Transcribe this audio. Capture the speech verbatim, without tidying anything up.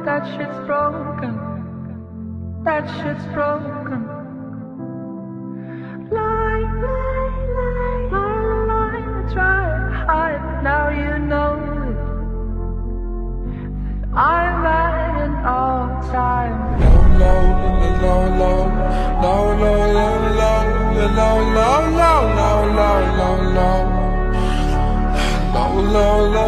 that shit's broken. That shit's broken. Lie, lie, lie, lie, lie. I try to hide, but now you know it. That I'm at an all-time low, low, low, low, low, low, low, low, low, low, low, low, low, low, low, low, low, low.